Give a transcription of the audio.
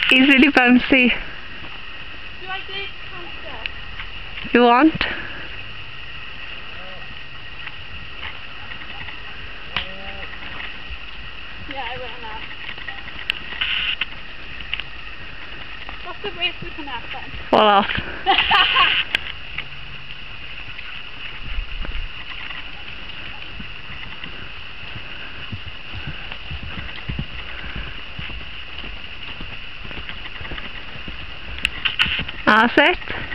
He's really bouncy. Do I do hamster? You want? Yeah, I will now. What's the worst we can have then? Fall off. That's it.